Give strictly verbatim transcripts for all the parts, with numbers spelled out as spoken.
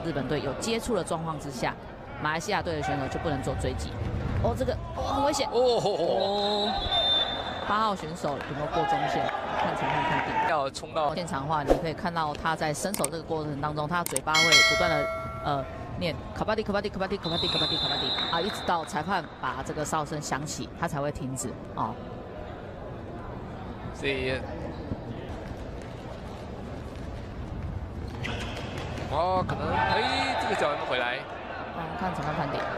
日本队有接触的状况之下，马来西亚队的选手就不能做追击。哦，这个哦很危险哦哦。八号选手有没有过中线？看裁判判定。 要冲到现场的话，你可以看到他在伸手这个过程当中，他嘴巴会不断的呃念卡巴迪卡巴迪卡巴迪卡巴迪卡巴迪卡巴迪啊，一直到裁判把这个哨声响起，他才会停止啊。 所以。 哦，可能哎，这个脚有没有回来？ 嗯，看裁判判定。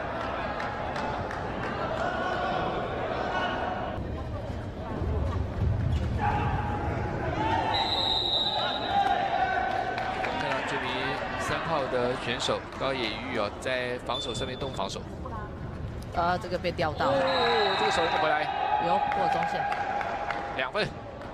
看到这名三号的选手高野玉哦，在防守上面动防守。 呃，这个被吊到了。 哦，这个手有没有回来？ 有过中线。 两分。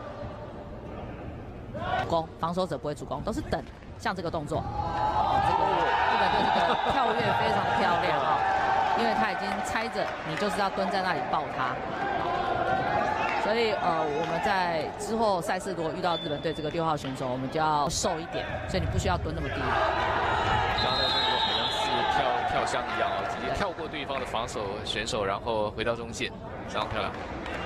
攻，防守者不会主攻，都是等。 像这个动作，哦，这个日本队这个跳跃非常漂亮啊、哦，因为他已经猜着你就是要蹲在那里抱他，所以呃我们在之后赛事如果遇到日本队这个六号选手，我们就要瘦一点，所以你不需要蹲那么低。 刚刚的动作好像是跳跳箱一样啊，直接跳过对方的防守选手，然后回到中线，非常漂亮。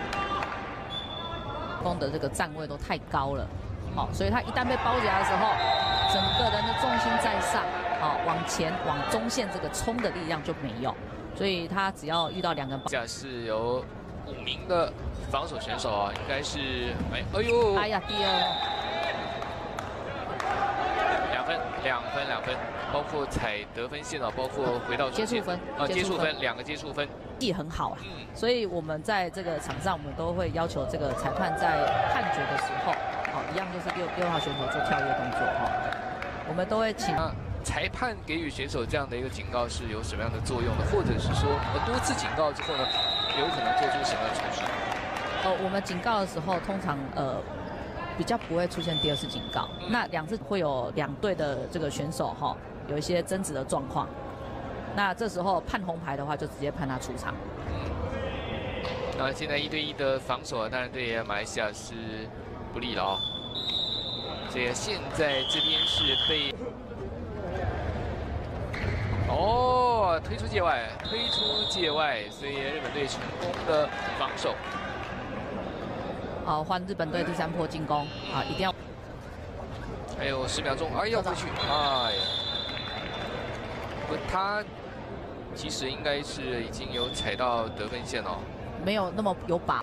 攻的这个站位都太高了。 好、哦，所以他一旦被包夹的时候，整个人的重心在上，好、哦，往前往中线这个冲的力量就没有，所以他只要遇到两个包， 这是有五名的防守选手啊，应该是哎哎呦， 哎呀，第二， 两分两分两分，包括踩得分线啊，包括回到接触分啊接触分两个接触分， 技很好啊， 嗯， 所以我们在这个场上，我们都会要求这个裁判在判决的时候。 好，一样就是六六号选手做跳跃动作哈，我们都会请裁判给予选手这样的一个警告是有什么样的作用呢？或者是说，呃，多次警告之后呢，有可能做出什么样的处置？ 呃，我们警告的时候，通常呃比较不会出现第二次警告，嗯、那两次会有两队的这个选手哈有一些争执的状况，那这时候判红牌的话，就直接判他出场。 嗯，那现在一对一的防守啊，当然对马来西亚是。 不利了啊、哦！所以现在这边是被哦推出界外，推出界外，所以日本队成功的防守。 好，换日本队第三波进攻啊，一定要。 还有十秒钟，哎要回去，哎呀！不，他其实应该是已经有踩到得分线哦， 没有那么有把。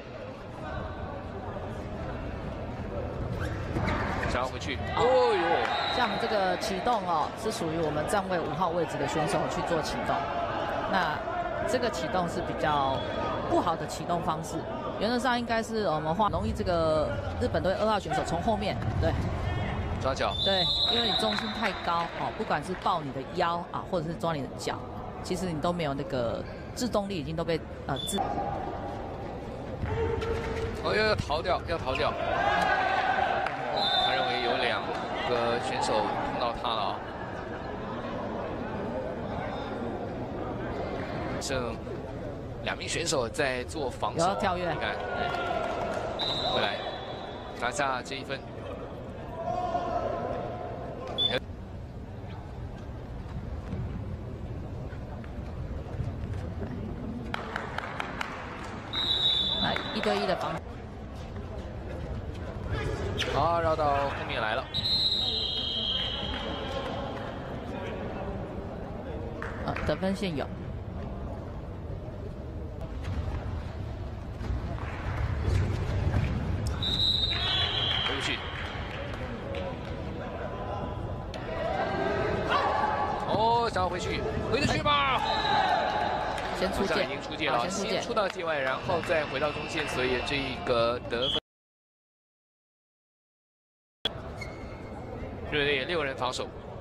想要回去，哦呦！ 像这个启动哦，是属于我们站位五号位置的选手去做启动。那这个启动是比较不好的启动方式，原则上应该是我们画容易这个日本队二号选手从后面对抓脚，对， 因为你重心太高哦，不管是抱你的腰啊，或者是抓你的脚，其实你都没有那个制动力，已经都被呃制。 哦，要要逃掉，要逃掉。 他认为有两个选手碰到他了啊，剩两名选手在做防守， 跳跃， 你看，回来拿下这一分。 那一对一的防。 好，绕到后面来了。 啊，得分线有。 回不去。哦，想要回去，回得去吧？ 先出界， 已经出界了，先出到界外，然后再回到中线，所以这个得分。 日本队六人防守，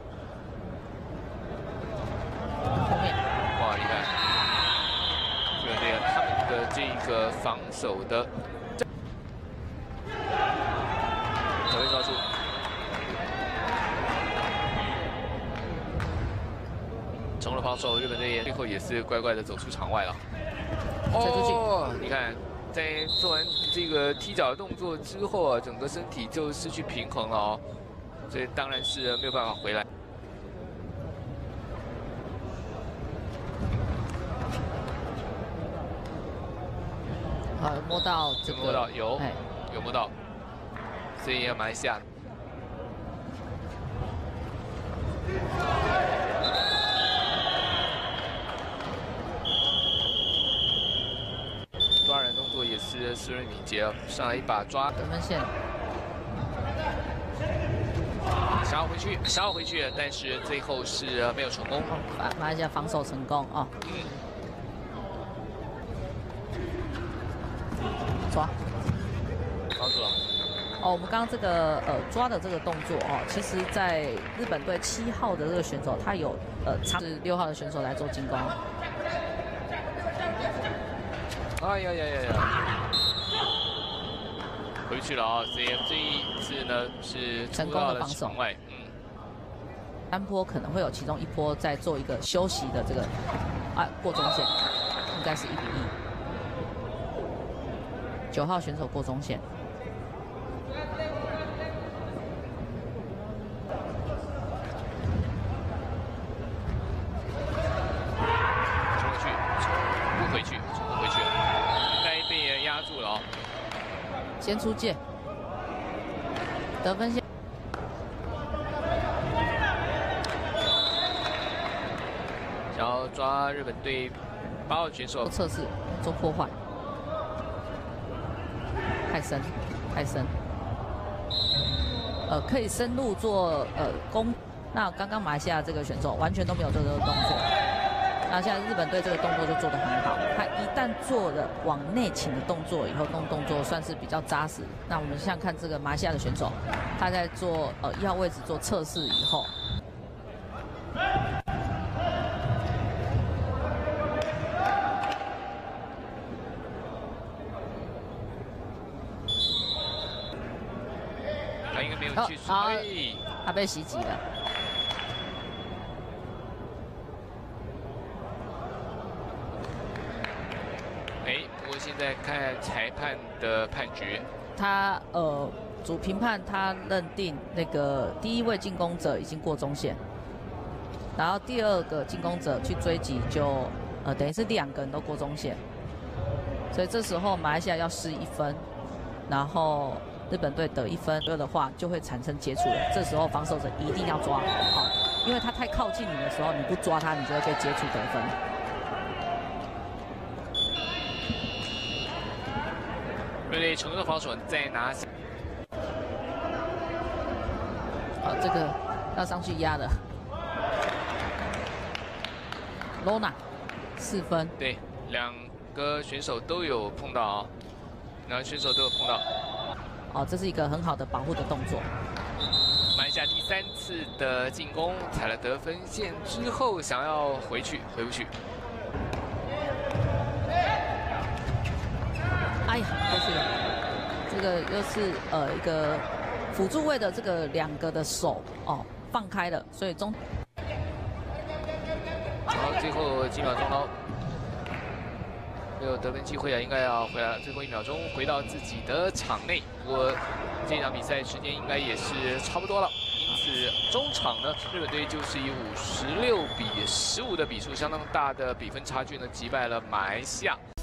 后面哇，厉害！日本队他们的这个防守的小位抓住，成了防守，日本队最后也是乖乖的走出场外了。哦，你看，在做完这个踢脚的动作之后啊，整个身体就失去平衡了哦。 所以当然是没有办法回来。 好，有摸到这个， 有摸到有， 哎， 有摸到，所以马来西亚。 抓人动作也是斯瑞敏捷，上来一把抓得分线， 想要回去，想要回去，但是最后是没有成功。 马马来西亚防守成功啊！嗯，抓， 抓住了。 哦，我们刚刚这个呃抓的这个动作哦，其实在日本队七号的这个选手，他有呃尝试六号的选手来做进攻。 哎呀呀呀呀！回去了啊！所以这一次呢是成功的防守外，嗯， 单波可能会有其中一波在做一个休息的这个啊过中线，应该是一比一。九号选手过中线， 冲回去，冲不回去，冲不回去了。 压住了哦， 先出界，得分线， 想要抓日本队八号选手做测试，做破坏，太深，太深，呃，可以深入做呃攻。那刚刚马来西亚这个选手完全都没有做这个动作。 那现在日本队这个动作就做得很好，他一旦做了往内倾的动作以后，动动作算是比较扎实。那我们像看这个马来西亚的选手，他在做呃一号位置做测试以后， 他应该没有去输， 好，他被袭击了。 哎，不过现在看裁判的判决， 他呃主评判他认定那个第一位进攻者已经过中线，然后第二个进攻者去追击就呃等于是两个人都过中线，所以这时候马来西亚要失一分，然后日本队得一分，有的话就会产生接触了。这时候防守者一定要抓好，因为他太靠近你的时候，你不抓他，你就会被接触得分。 对对，成功的防守再拿下。 好，这个要上去压的 ，Lona 四分。 对，两个选手都有碰到啊，两个选手都有碰到。 哦，这是一个很好的保护的动作。 马来西亚第三次的进攻踩了得分线之后，想要回去，回不去。 哎呀，过去了。这个又是呃一个辅助位的这个两个的手哦放开了，所以中。 好，最后几秒钟喽，没有得分机会啊，应该要回来了。最后一秒钟回到自己的场内。不过这场比赛时间应该也是差不多了，因此中场呢，日本队就是以五十六比十五的比数，相当大的比分差距呢，击败了马来西亚。